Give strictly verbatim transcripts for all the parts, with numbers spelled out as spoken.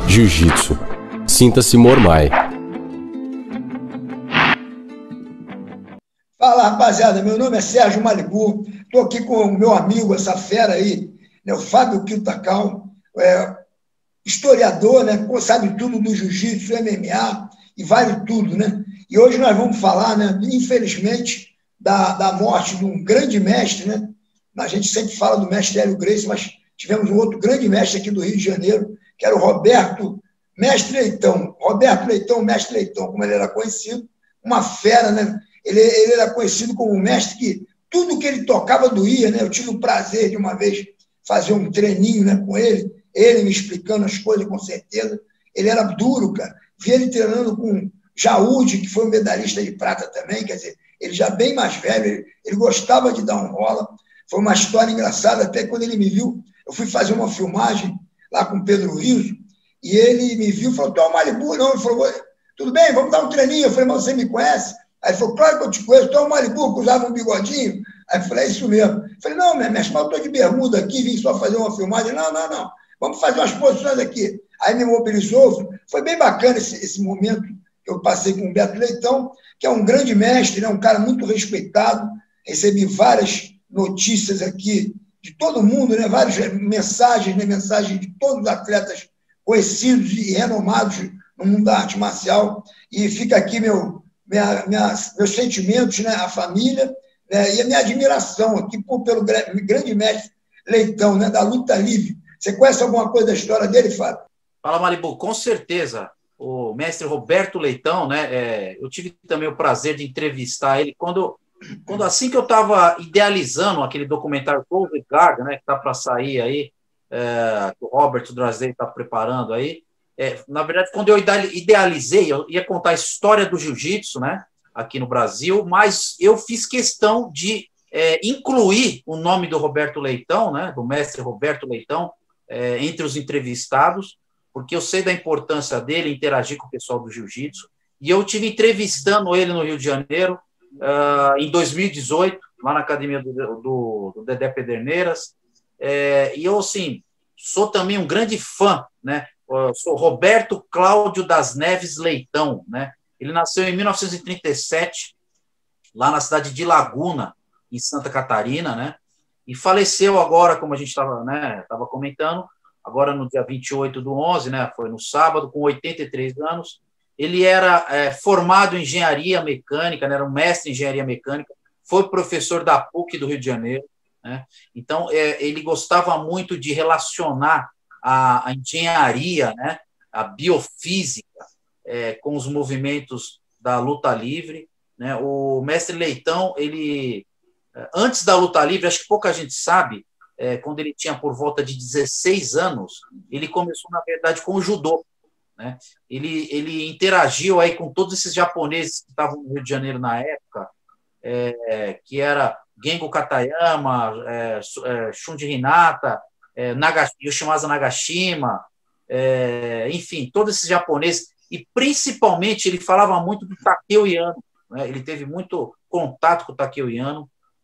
Jiu-Jitsu. Sinta-se Mormai. Fala, rapaziada, meu nome é Sérgio Malibu, estou aqui com o meu amigo, essa fera aí, né, o Fábio Kiyotakawa, é, historiador, né, sabe tudo do jiu-jitsu, M M A e vale tudo, né? E hoje nós vamos falar, né, infelizmente, da, da morte de um grande mestre, né? A gente sempre fala do mestre Hélio Gracie, mas tivemos um outro grande mestre aqui do Rio de Janeiro, que era o Roberto Mestre Leitão. Roberto Leitão, Mestre Leitão, como ele era conhecido, uma fera, né? Ele, ele era conhecido como um mestre que tudo que ele tocava doía, né? Eu tive o prazer de uma vez fazer um treininho, né, com ele, ele me explicando as coisas com certeza. Ele era duro, cara. Vi ele treinando com Jaúde, que foi um medalhista de prata também, quer dizer, ele já bem mais velho, ele, ele gostava de dar um rola. Foi uma história engraçada, até quando ele me viu, eu fui fazer uma filmagem lá com o Pedro Riso, e ele me viu e falou, tu é o Malibu? Não, ele falou, tudo bem, vamos dar um treininho. Eu falei, mas você me conhece? Aí ele falou, claro que eu te conheço, tu é o Malibu, que usava um bigodinho. Aí eu falei, é isso mesmo. Eu falei, não, mestre, mas eu estou de bermuda aqui, vim só fazer uma filmagem. Não, não, não, vamos fazer umas posições aqui. Aí me mobilizou, foi bem bacana esse, esse momento que eu passei com o Beto Leitão, que é um grande mestre, né, um cara muito respeitado, recebi várias notícias aqui de todo mundo, né, várias mensagens, né, mensagens de todos os atletas conhecidos e renomados no mundo da arte marcial, e fica aqui meu, minha, minha, meus sentimentos, né, a família, né, e a minha admiração aqui por, pelo grande mestre Leitão, né, da luta livre. Você conhece alguma coisa da história dele, Fábio? Fala, Malibu, com certeza. O mestre Roberto Leitão, né, é, eu tive também o prazer de entrevistar ele quando, quando assim que eu estava idealizando aquele documentário Close Guard, né, que está para sair aí, é, que o Robert Drasdale está preparando aí. É, na verdade, quando eu idealizei, eu ia contar a história do jiu-jitsu, né, aqui no Brasil, mas eu fiz questão de é, incluir o nome do Roberto Leitão, né, do mestre Roberto Leitão, é, entre os entrevistados, porque eu sei da importância dele interagir com o pessoal do jiu-jitsu, e eu tive entrevistando ele no Rio de Janeiro uh, em dois mil e dezoito, lá na academia do, do, do Dedé Pederneiras, é, e eu, assim, sou também um grande fã, né, eu sou Roberto Cláudio das Neves Leitão, né, ele nasceu em mil novecentos e trinta e sete, lá na cidade de Laguna, em Santa Catarina, né, e faleceu agora, como a gente estava, né, tava comentando, agora no dia vinte e oito do onze, né, foi no sábado, com oitenta e três anos. Ele era é, formado em engenharia mecânica, né, era um mestre em engenharia mecânica, foi professor da P U C do Rio de Janeiro, né, então é, ele gostava muito de relacionar a, a engenharia, né, a biofísica, é, com os movimentos da luta livre, né. O mestre Leitão, ele, antes da luta livre, acho que pouca gente sabe, É, quando ele tinha por volta de dezesseis anos, ele começou, na verdade, com o judô, né? Ele, ele interagiu aí com todos esses japoneses que estavam no Rio de Janeiro na época, é, que era Gengo Katayama, é, é, Shunji Hinata, é, Naga, Yoshimasa Nagashima, é, enfim, todos esses japoneses, e principalmente ele falava muito do Takeo Yano, né? Ele teve muito contato com o Takeo Yano,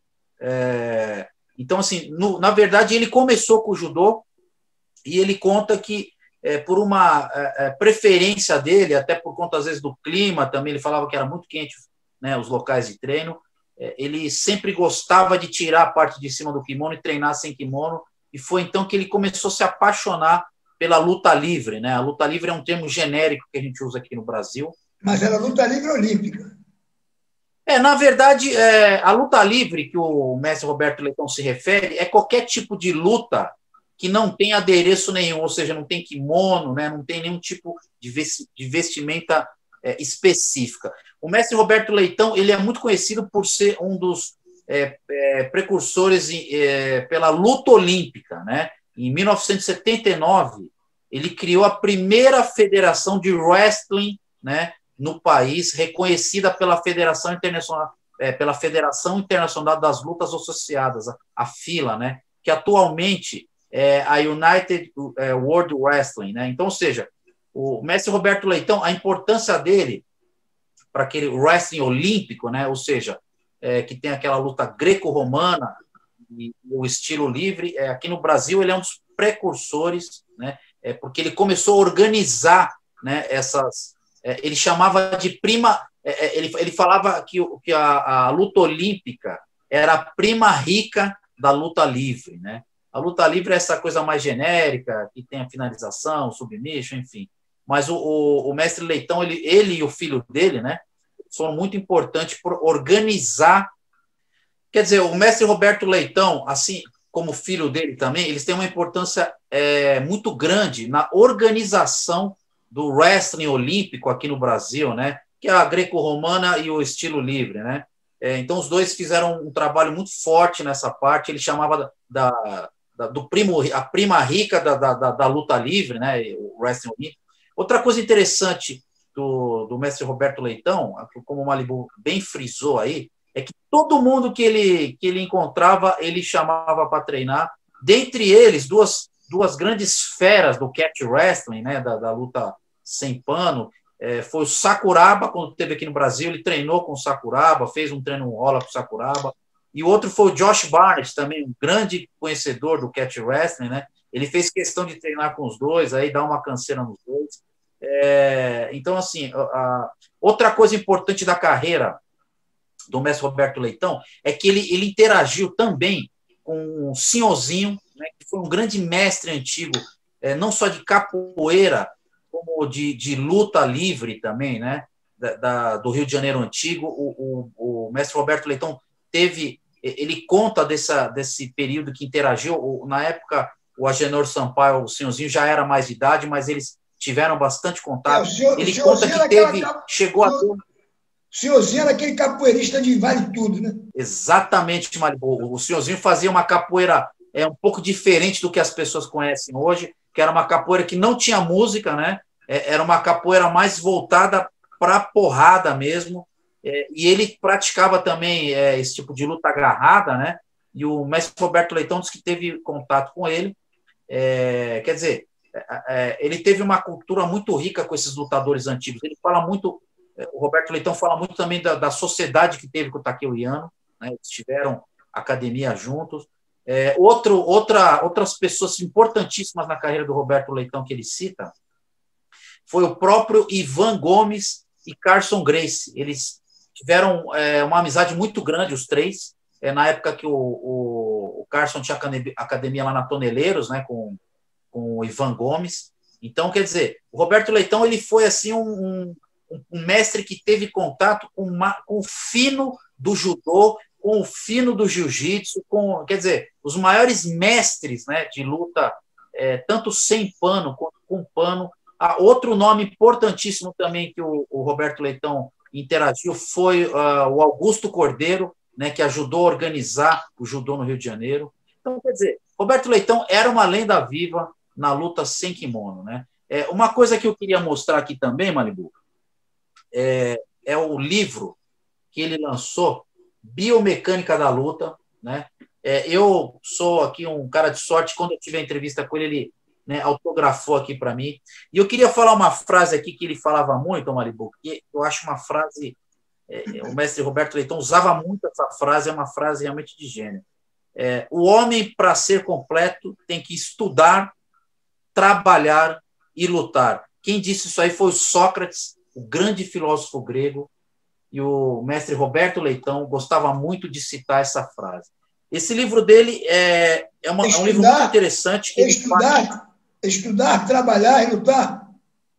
é, então, assim, no, na verdade, ele começou com o judô e ele conta que, é, por uma é, preferência dele, até por conta, às vezes, do clima também, ele falava que era muito quente, né, os locais de treino, é, ele sempre gostava de tirar a parte de cima do kimono e treinar sem kimono, e foi então que ele começou a se apaixonar pela luta livre, né? A luta livre é um termo genérico que a gente usa aqui no Brasil. Mas era luta livre olímpica. É, na verdade, é, a luta livre que o mestre Roberto Leitão se refere é qualquer tipo de luta que não tem adereço nenhum, ou seja, não tem kimono, né, não tem nenhum tipo de, vesti de vestimenta é, específica. O mestre Roberto Leitão, ele é muito conhecido por ser um dos é, é, precursores é, pela luta olímpica, né? Em mil novecentos e setenta e nove, ele criou a primeira federação de wrestling, né, no país, reconhecida pela Federação Internacional, é, pela Federação Internacional das Lutas Associadas, a, a FILA, né, que atualmente é a United World Wrestling, né? Então, ou seja, o mestre Roberto Leitão, a importância dele para aquele wrestling olímpico, né, ou seja, é, que tem aquela luta greco-romana e o estilo livre, é, aqui no Brasil ele é um dos precursores, né, é, porque ele começou a organizar, né, essas... É, ele chamava de prima... É, ele, ele falava que, que a, a luta olímpica era a prima rica da luta livre, né? A luta livre é essa coisa mais genérica, que tem a finalização, submission, enfim. Mas o, o, o mestre Leitão, ele, ele e o filho dele, né, foram muito importantes por organizar. Quer dizer, o mestre Roberto Leitão, assim como o filho dele também, eles têm uma importância é, muito grande na organização do wrestling olímpico aqui no Brasil, né, que é a greco-romana e o estilo livre, né? É, então, os dois fizeram um trabalho muito forte nessa parte. Ele chamava da, da, do primo, a prima rica da, da, da luta livre, né? O wrestling olímpico. Outra coisa interessante do, do mestre Roberto Leitão, como o Malibu bem frisou aí, é que todo mundo que ele, que ele encontrava, ele chamava para treinar. Dentre eles, duas, duas grandes feras do catch wrestling, né? Da, da luta sem pano. É, foi o Sakuraba, quando esteve aqui no Brasil, ele treinou com o Sakuraba, fez um treino rola com o Sakuraba, e o outro foi o Josh Barnett, também um grande conhecedor do catch wrestling, né? Ele fez questão de treinar com os dois, aí dar uma canseira nos dois. É, então, assim, a, a, outra coisa importante da carreira do mestre Roberto Leitão é que ele, ele interagiu também com o Senhorzinho, né, que foi um grande mestre antigo, é, não só de capoeira, como de, de luta livre também, né, da, da, do Rio de Janeiro antigo. O, o, o mestre Roberto Leitão teve, ele conta dessa, desse período que interagiu, o, na época o Agenor Sampaio, o Senhorzinho, já era mais de idade, mas eles tiveram bastante contato. É, senhor, ele conta que teve, aquela... chegou a ter... O Senhorzinho era aquele capoeirista de vale tudo, né? Exatamente, Malibu. O Senhorzinho fazia uma capoeira é, um pouco diferente do que as pessoas conhecem hoje, que era uma capoeira que não tinha música, né? Era uma capoeira mais voltada para a porrada mesmo, é, e ele praticava também é, esse tipo de luta agarrada, né? E o mestre Roberto Leitão disse que teve contato com ele, é, quer dizer, é, ele teve uma cultura muito rica com esses lutadores antigos. Ele fala muito, o Roberto Leitão fala muito também da, da sociedade que teve com o Takeo Yano, né? Eles tiveram academia juntos. É, outro, outra, outras pessoas importantíssimas na carreira do Roberto Leitão que ele cita foi o próprio Ivan Gomes e Carson Gracie. Eles tiveram é, uma amizade muito grande, os três, é, na época que o, o, o Carson tinha academia lá na Toneleiros, né, com, com o Ivan Gomes. Então, quer dizer, o Roberto Leitão ele foi assim, um, um, um mestre que teve contato com, uma, com o fino do judô, com o fino do jiu-jitsu, com, quer dizer, os maiores mestres, né, de luta, é, tanto sem pano quanto com pano. Ah, outro nome importantíssimo também que o, o Roberto Leitão interagiu foi uh, o Augusto Cordeiro, né, que ajudou a organizar o judô no Rio de Janeiro. Então, quer dizer, Roberto Leitão era uma lenda viva na luta sem kimono, né? É, uma coisa que eu queria mostrar aqui também, Malibu, é, é o livro que ele lançou, Biomecânica da Luta, né? É, eu sou aqui um cara de sorte, quando eu tive a entrevista com ele, ele né, autografou aqui para mim. E eu queria falar uma frase aqui que ele falava muito, Malibu, que eu acho uma frase, é, o mestre Roberto Leitão usava muito essa frase, é uma frase realmente de gênio. É, o homem, para ser completo, tem que estudar, trabalhar e lutar. Quem disse isso aí foi o Sócrates, o grande filósofo grego, e o mestre Roberto Leitão gostava muito de citar essa frase. Esse livro dele é, é, uma, estudar, é um livro muito interessante. Que estudar, faz... estudar, trabalhar e lutar.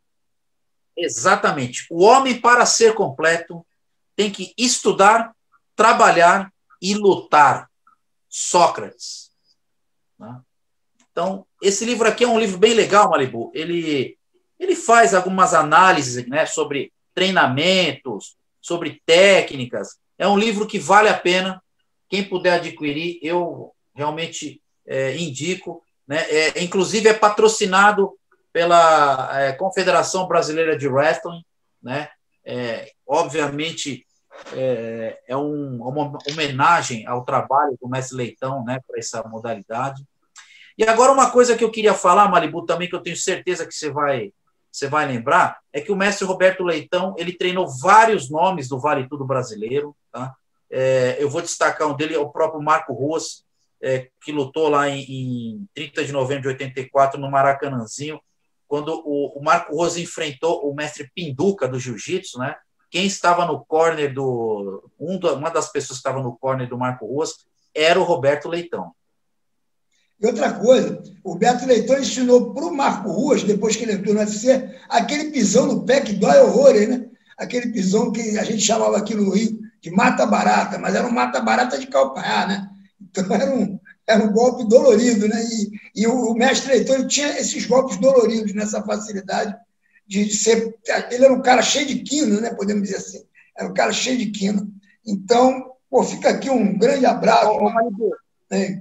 Exatamente. O homem, para ser completo, tem que estudar, trabalhar e lutar. Sócrates. Né? Então, esse livro aqui é um livro bem legal, Malibu. Ele, ele faz algumas análises, né, sobre treinamentos, sobre técnicas. É um livro que vale a pena. Quem puder adquirir, eu realmente é, indico. Né? É, inclusive, é patrocinado pela é, Confederação Brasileira de Wrestling. Né? É, obviamente, é, é um, uma homenagem ao trabalho do mestre Leitão, né, para essa modalidade. E agora, uma coisa que eu queria falar, Malibu, também, que eu tenho certeza que você vai, você vai lembrar, é que o mestre Roberto Leitão, ele treinou vários nomes do Vale Tudo brasileiro, tá? É, eu vou destacar um dele, é o próprio Marco Ruas, é, que lutou lá em, em trinta de novembro de oitenta e quatro no Maracanãzinho. quando o, o Marco Ruas enfrentou o mestre Pinduca do jiu-jitsu, né? Quem estava no corner do... Um do, uma das pessoas que estava no corner do Marco Ruas era o Roberto Leitão. E outra coisa, o Roberto Leitão ensinou para o Marco Ruas, depois que ele entrou no U F C, aquele pisão no pé que dói horrores, né? Aquele pisão que a gente chamava aqui no Rio de mata-barata, mas era um mata-barata de calcanhar, né? Então era um, era um golpe dolorido, né? E, e o, o mestre Leitão ele tinha esses golpes doloridos, nessa facilidade de ser... Ele era um cara cheio de quino, né? Podemos dizer assim. Era um cara cheio de quino. Então, pô, fica aqui um grande abraço. Ô, Malibu, é.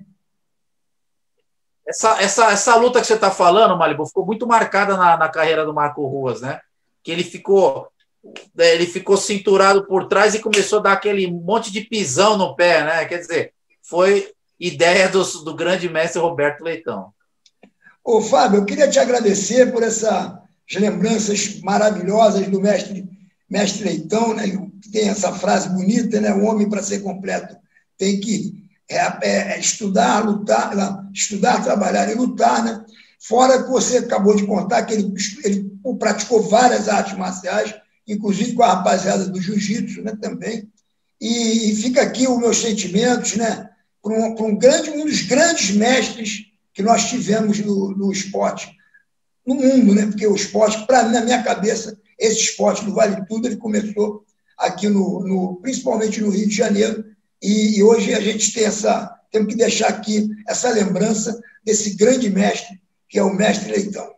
essa, essa, essa luta que você está falando, Malibu, ficou muito marcada na, na carreira do Marco Ruas, né? Que ele ficou... ele ficou cinturado por trás e começou a dar aquele monte de pisão no pé, né? Quer dizer, foi ideia do, do grande mestre Roberto Leitão. Ô, Fábio, eu queria te agradecer por essas lembranças maravilhosas do mestre, mestre Leitão, né? Que tem essa frase bonita, né? O homem, para ser completo, tem que é, é, estudar, lutar, estudar, trabalhar e lutar, né? Fora que você acabou de contar que ele, ele praticou várias artes marciais, inclusive com a rapaziada do jiu-jitsu, né, também. E fica aqui os meus sentimentos, né, para um, para um, grande, um dos grandes mestres que nós tivemos no, no esporte, no mundo, né, porque o esporte, para mim, na minha cabeça, esse esporte do Vale Tudo, ele começou aqui, no, no, principalmente no Rio de Janeiro, e, e hoje a gente tem essa, temos que deixar aqui essa lembrança desse grande mestre, que é o mestre Leitão.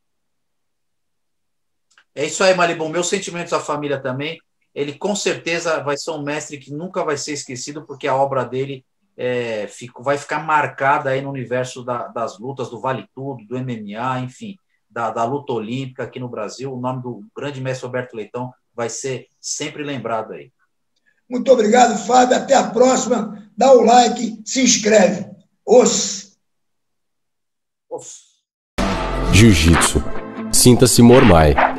É isso aí, Malibu. Meus sentimentos à família também. Ele, com certeza, vai ser um mestre que nunca vai ser esquecido, porque a obra dele é, fico, vai ficar marcada aí no universo da, das lutas, do Vale Tudo, do M M A, enfim, da, da luta olímpica aqui no Brasil. O nome do grande mestre Roberto Leitão vai ser sempre lembrado aí. Muito obrigado, Fábio. Até a próxima. Dá o like, se inscreve. Os. Os. Jiu-Jitsu. Sinta-se Mormai.